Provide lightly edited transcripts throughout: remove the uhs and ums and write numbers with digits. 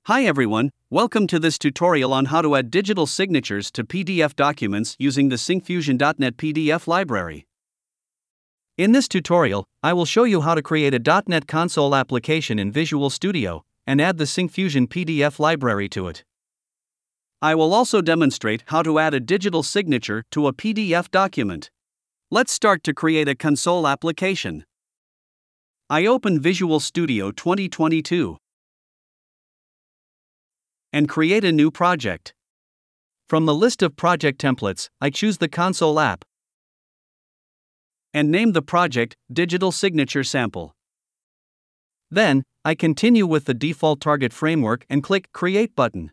Hi everyone, welcome to this tutorial on how to add digital signatures to PDF documents using the Syncfusion .NET PDF Library. In this tutorial, I will show you how to create a .NET console application in Visual Studio and add the Syncfusion PDF Library to it. I will also demonstrate how to add a digital signature to a PDF document. Let's start to create a console application. I open Visual Studio 2022 and create a new project. From the list of project templates, I choose the console app and name the project Digital Signature Sample. Then, I continue with the default target framework and click Create button.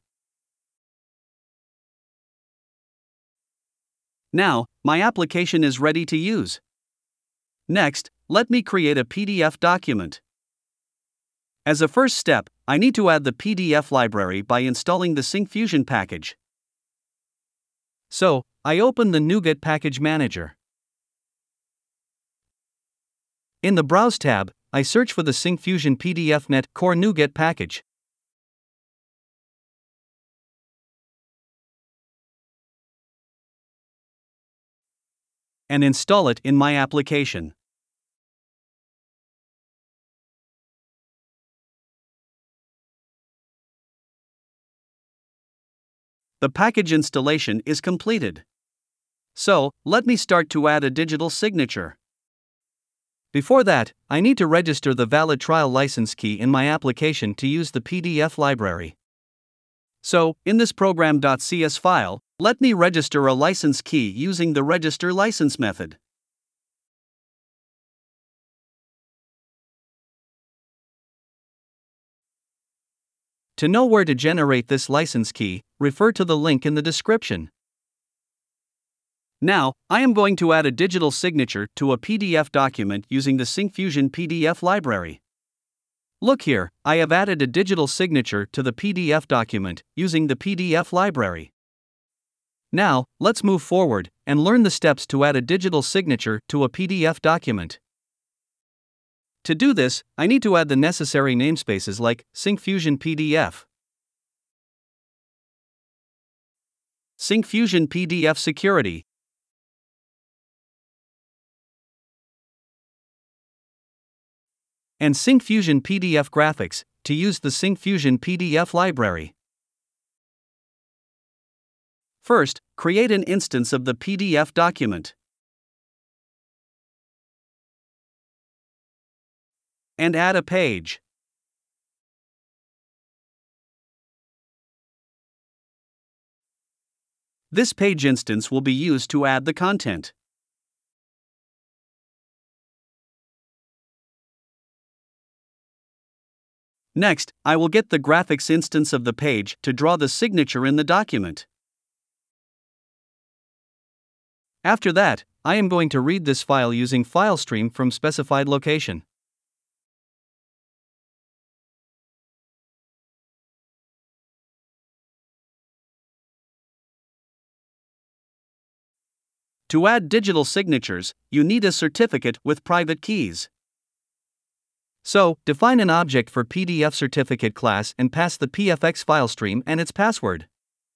Now, my application is ready to use. Next, let me create a PDF document. As a first step, I need to add the PDF library by installing the Syncfusion package. So, I open the NuGet Package Manager. In the Browse tab, I search for the Syncfusion PDF NET Core NuGet package. And install it in my application. The package installation is completed. So, let me start to add a digital signature. Before that, I need to register the valid trial license key in my application to use the PDF library. So, in this program.cs file, let me register a license key using the register license method. To know where to generate this license key, refer to the link in the description. Now, I am going to add a digital signature to a PDF document using the Syncfusion PDF library. Look here, I have added a digital signature to the PDF document using the PDF library. Now, let's move forward and learn the steps to add a digital signature to a PDF document. To do this, I need to add the necessary namespaces like Syncfusion PDF, Syncfusion PDF Security, and Syncfusion PDF Graphics to use the Syncfusion PDF library. First, create an instance of the PDF document and add a page. This page instance will be used to add the content. Next, I will get the graphics instance of the page to draw the signature in the document. After that, I am going to read this file using FileStream from specified location. To add digital signatures, you need a certificate with private keys. So, define an object for PDF certificate class and pass the PFX file stream and its password.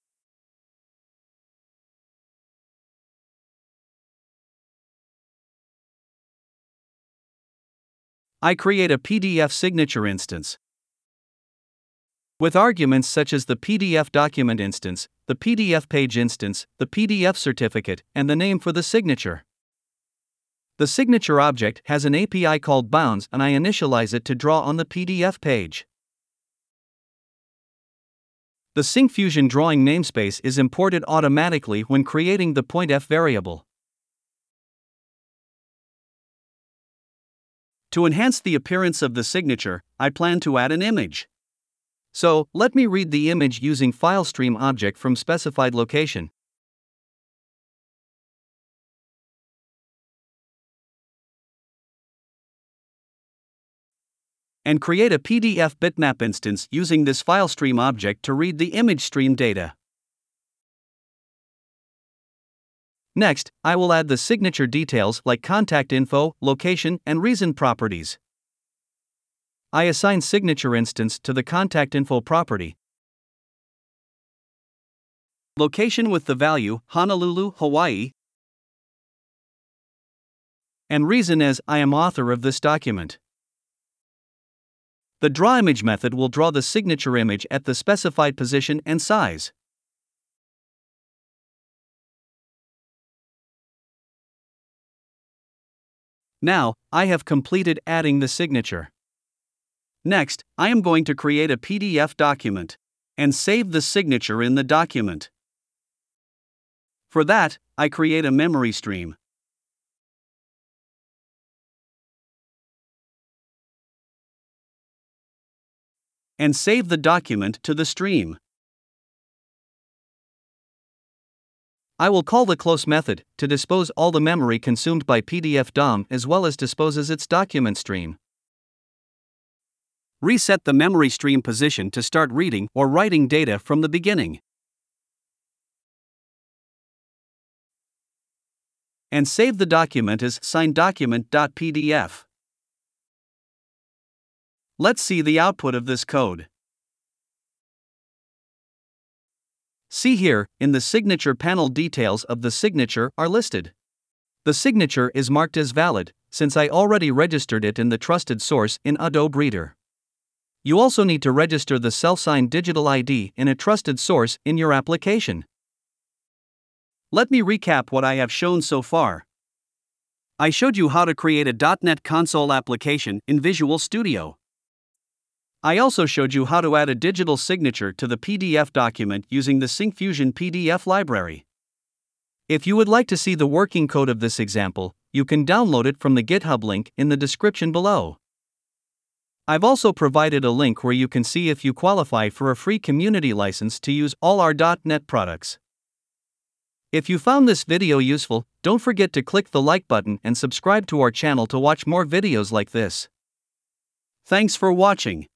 I create a PDF signature instance with arguments such as the PDF document instance, the PDF page instance, the PDF certificate, and the name for the signature. The signature object has an API called bounds and I initialize it to draw on the PDF page. The Syncfusion drawing namespace is imported automatically when creating the .f variable. To enhance the appearance of the signature, I plan to add an image. So, let me read the image using FileStream object from specified location. And create a PDF bitmap instance using this FileStream object to read the image stream data. Next, I will add the signature details like contact info, location, and reason properties. I assign signature instance to the contact info property, location with the value Honolulu, Hawaii, and reason as I am author of this document. The draw image method will draw the signature image at the specified position and size. Now, I have completed adding the signature. Next, I am going to create a PDF document and save the signature in the document. For that, I create a memory stream. And save the document to the stream. I will call the close method to dispose all the memory consumed by PDF DOM as well as disposes its document stream. Reset the memory stream position to start reading or writing data from the beginning. And save the document as signed document.pdf. Let's see the output of this code. See here, in the signature panel, details of the signature are listed. The signature is marked as valid, since I already registered it in the trusted source in Adobe Reader. You also need to register the self-signed digital ID in a trusted source in your application. Let me recap what I have shown so far. I showed you how to create a .NET Console application in Visual Studio. I also showed you how to add a digital signature to the PDF document using the Syncfusion PDF Library. If you would like to see the working code of this example, you can download it from the GitHub link in the description below. I've also provided a link where you can see if you qualify for a free community license to use all our .NET products. If you found this video useful, don't forget to click the like button and subscribe to our channel to watch more videos like this. Thanks for watching.